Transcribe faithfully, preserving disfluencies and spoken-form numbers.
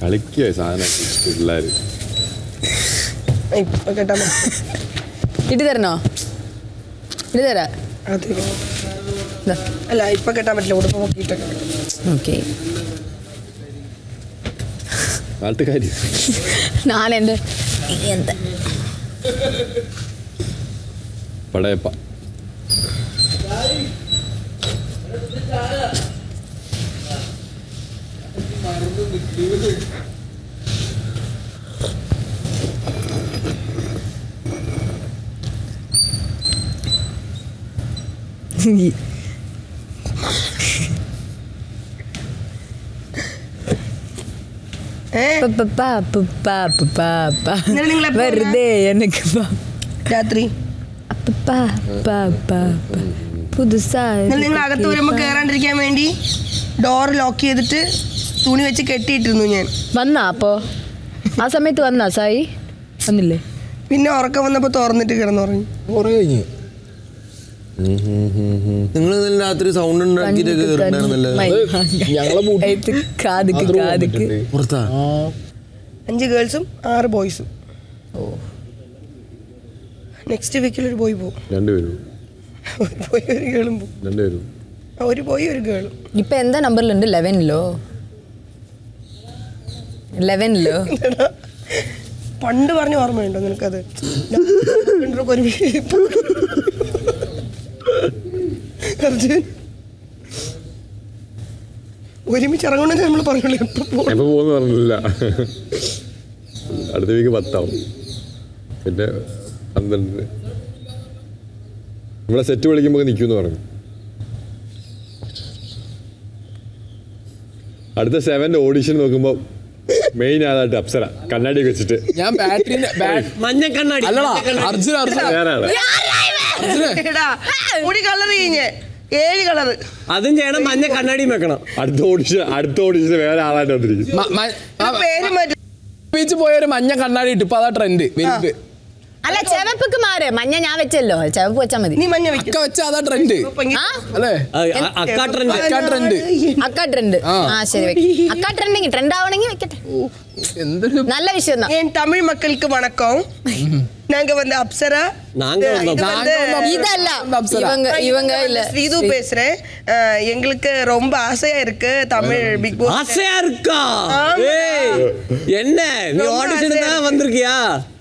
കളിക്കുക സാധനം പിള്ളേർ ഇട്ട് തരണോ? ഇട്ട് തരാ. അല്ല ഇപ്പൊ കെട്ടാൻ പറ്റില്ല, ഉടുപ്പ് നോക്കിയിട്ടൊക്കെ. ഓക്കെ നാട്ടുകാരി നാലെൻ്റെ എന്താ പടയപ്പ വെറുതെ എനിക്ക് രാത്രി പുതുസാ നിങ്ങൾ അകത്ത് വരുമ്പോ കേറാണ്ടിരിക്കാൻ വേണ്ടി ഡോർ ലോക്ക് ചെയ്തിട്ട് തുണി വെച്ച് കെട്ടിയിട്ടിരുന്നു ഞാൻ. വന്നാ അപ്പോ ആ സമയത്ത് വന്നാ സായി? വന്നില്ലേ? പിന്നെ ഉറക്കം വന്നപ്പോ തുറന്നിട്ട് കിടന്നു പറഞ്ഞു. കുറെ കഴിഞ്ഞു. നിങ്ങൾ രാത്രി സൗണ്ട് അഞ്ച് ഗേൾസും ആറ് ബോയ്സും. നെക്സ്റ്റ് വീക്കിൽ ഒരു ബോയ് പോകും. രണ്ടുപേരും ഒരു ബോയ് ഒരു ഗേളും പോകും. രണ്ടുപേരും ഒരു ബോയ് ഒരു ഗേളും. ഇപ്പൊ എന്താ നമ്പറിലുണ്ട്? ലെവനിലോ? ലെവനിലോ? പണ്ട് പറഞ്ഞ ഓർമ്മയുണ്ടോ നിനക്കത്? ഒരുമിച്ച് ഇറങ്ങണമെന്ന് നമ്മൾ പറഞ്ഞില്ല. എപ്പോ പോകുന്ന പറഞ്ഞില്ല. അടുത്ത വീക്ക് പത്താവും, പിന്നെ പന്ത്രണ്ടിന് നമ്മളെ സെറ്റ് വിളിക്കുമ്പോൾ നിൽക്കുമെന്ന് പറഞ്ഞു. അടുത്ത സെവൻ്റെ ഓഡിഷൻ നോക്കുമ്പോൾ മെയിൻ ആളായിട്ട് അപ്സര കണ്ണാടി വെച്ചിട്ട് ഞാൻ ബാറ്ററി മഞ്ഞ കണ്ണാടി അല്ലടാ അർജുന അർജുന മുടി കളർ കഴിഞ്ഞ് ഏഴ് കളറ് അതും ചെയ്യണം, മഞ്ഞ കണ്ണാടിയും വെക്കണം. അടുത്ത ഓഡിഷൻ അടുത്ത ഓഡിഷൻ വേറെ ആളായിട്ട് വന്നിരിക്കും. പേര് മാറ്റി ബീച്ച് പോയൊരു മഞ്ഞ കണ്ണാടി ഇട്ട് ഇപ്പൊ അതാ ട്രെൻഡ് വലുത്. അല്ല ചെവപ്പൊക്കെ മാറ്, മഞ്ഞ ഞാൻ വെച്ചല്ലോ, ചെവപ്പ് വെച്ചാ മതി. നീ മഞ്ഞ അക്ക വെച്ച അതാ ട്രെൻഡ് അല്ലേ? അക്കാ ട്രെൻഡ് അക്ക ട്രെൻഡ് അക്ക ട്രെൻഡ്. ആ ശരി, അക്ക ട്രെൻഡിങ് ട്രെൻഡ് ആവണമെങ്കിൽ വെക്കട്ടെ. എന്തൊരു நல்ல விஷயம் தான். என் தமிழ் மக்களுக்கு வணக்கம். நாங்க வந்து அப்சரா. நாங்க இதல்ல இவங்க இவங்க இல்ல ஸ்ரீது பேசுறேன். எங்களுக்கு ரொம்ப ஆசையா இருக்கு தமிழ் பிக் பாஸ். ஆசையா இருக்கா? ஏய் என்ன நீ ஆடிஷன் தான் வந்திருக்கியா?